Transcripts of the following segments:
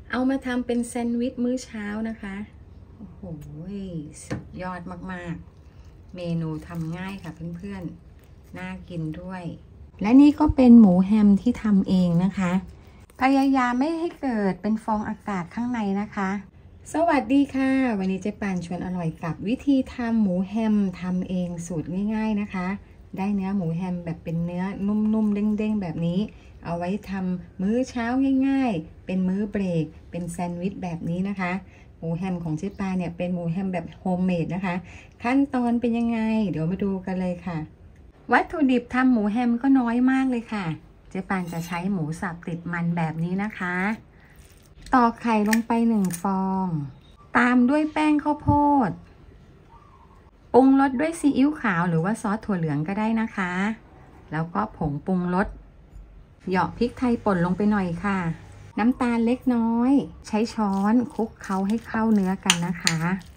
เอามาทำเป็นแซนด์วิชมื้อเช้านะคะโอ้โหสุดยอดมากๆเมนูทำง่ายค่ะเพื่อนๆน่ากินด้วยและนี่ก็เป็นหมูแฮมที่ทำเองนะคะพยายามไม่ให้เกิดเป็นฟองอากาศข้างในนะคะสวัสดีค่ะวันนี้เจ๊ปานชวนอร่อยกับวิธีทำหมูแฮมทำเองสูตรง่ายๆนะคะได้เนื้อหมูแฮมแบบเป็นเนื้อนุ่มๆเด้งๆแบบนี้เอาไว้ทำมื้อเช้าง่ายๆเป็นมื้อเบรกเป็นแซนด์วิชแบบนี้นะคะหมูแฮมของเจ๊ปานเนี่ยเป็นหมูแฮมแบบโฮมเมดนะคะขั้นตอนเป็นยังไงเดี๋ยวมาดูกันเลยค่ะวัตถุดิบทำหมูแฮมก็น้อยมากเลยค่ะเจ๊ปานจะใช้หมูสับติดมันแบบนี้นะคะตอกไข่ลงไป1 ฟองตามด้วยแป้งข้าวโพดปรุงรสด้วยซีอิ๊วขาวหรือว่าซอสถั่วเหลืองก็ได้นะคะแล้วก็ผงปรุงรสเหยาะพริกไทยป่นลงไปหน่อยค่ะน้ำตาลเล็กน้อยใช้ช้อนคลุกเคล้าให้เข้าเนื้อกันนะคะ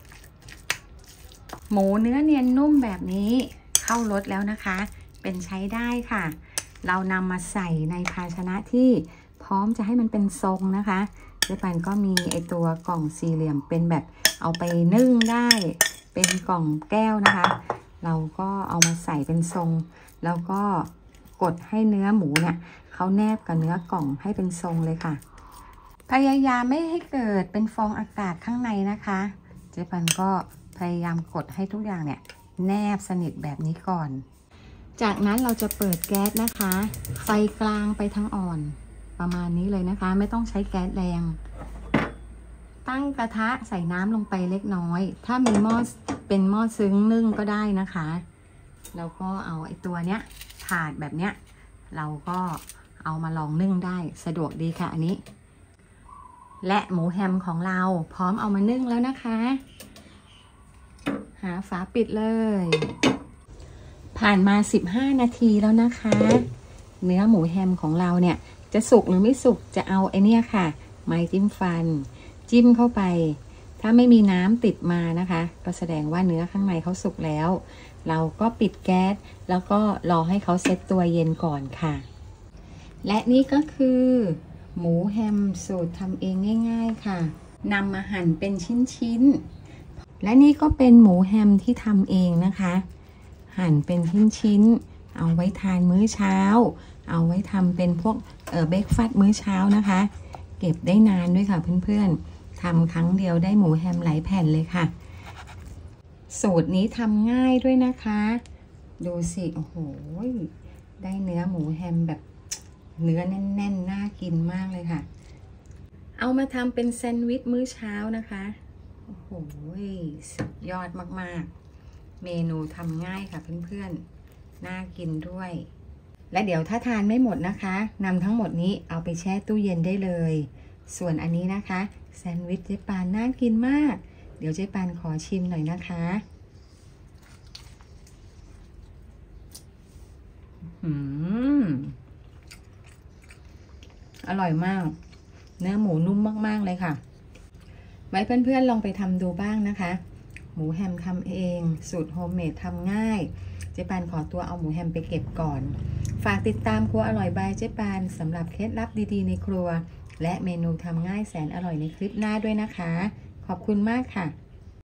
หมูเนื้อเนียนนุ่มแบบนี้เข้ารสแล้วนะคะเป็นใช้ได้ค่ะเรานำมาใส่ในภาชนะที่พร้อมจะให้มันเป็นทรงนะคะเจ๊ปานก็มีไอตัวกล่องสี่เหลี่ยมเป็นแบบเอาไปนึ่งได้เป็นกล่องแก้วนะคะเราก็เอามาใส่เป็นทรงแล้วก็กดให้เนื้อหมูเนี่ยเขาแนบกับเนื้อกล่องให้เป็นทรงเลยค่ะพยายามไม่ให้เกิดเป็นฟองอากาศข้างในนะคะเจ๊ปานก็พยายามกดให้ทุกอย่างเนี่ยแนบสนิทแบบนี้ก่อนจากนั้นเราจะเปิดแก๊สนะคะไฟกลางไปทางอ่อนประมาณนี้เลยนะคะไม่ต้องใช้แก๊สแรงตั้งกระทะใส่น้ำลงไปเล็กน้อยถ้ามีหม้อเป็นหม้อซึ้งนึ่งก็ได้นะคะแล้วก็เอาไอ้ตัวเนี้ยถาดแบบเนี้ยเราก็เอามาลองนึ่งได้สะดวกดีค่ะอันนี้และหมูแฮมของเราพร้อมเอามานึ่งแล้วนะคะหาฝาปิดเลยผ่านมา15 นาทีแล้วนะคะเนื้อหมูแฮมของเราเนี่ยจะสุกหรือไม่สุกจะเอาไอเนี้ยค่ะไม้จิ้มฟันจิ้มเข้าไปถ้าไม่มีน้ำติดมานะคะก็แสดงว่าเนื้อข้างในเขาสุกแล้วเราก็ปิดแก๊สแล้วก็รอให้เขาเซ็ตตัวเย็นก่อนค่ะและนี่ก็คือหมูแฮมสูตรทำเองง่ายๆค่ะนำมาหั่นเป็นชิ้นๆและนี่ก็เป็นหมูแฮมที่ทำเองนะคะหั่นเป็นชิ้นๆเอาไว้ทานมื้อเช้าเอาไว้ทำเป็นพวกเบรกฟาสต์มื้อเช้านะคะเก็บได้นานด้วยค่ะเพื่อนๆทำครั้งเดียวได้หมูแฮมหลายแผ่นเลยค่ะสูตรนี้ทำง่ายด้วยนะคะดูสิโอ้โหได้เนื้อหมูแฮมแบบเนื้อแน่นๆน่ากินมากเลยค่ะเอามาทำเป็นแซนด์วิชมื้อเช้านะคะโอ้โหสุดยอดมากๆเมนูทำง่ายค่ะเพื่อนๆน่ากินด้วยและเดี๋ยวถ้าทานไม่หมดนะคะนำทั้งหมดนี้เอาไปแช่ตู้เย็นได้เลยส่วนอันนี้นะคะแซนด์วิชเจ๊ปานน่ากินมากเดี๋ยวเจ๊ปานขอชิมหน่อยนะคะอร่อยมากเนื้อหมูนุ่มมากๆเลยค่ะไว้เพื่อนๆลองไปทำดูบ้างนะคะหมูแฮมทำเองสูตรโฮมเมดทำง่ายเจ๊ปานขอตัวเอาหมูแฮมไปเก็บก่อนฝากติดตามครัวอร่อยบายเจ๊ปานสำหรับเคล็ดลับดีๆในครัวและเมนูทำง่ายแสนอร่อยในคลิปหน้าด้วยนะคะขอบคุณมากค่ะ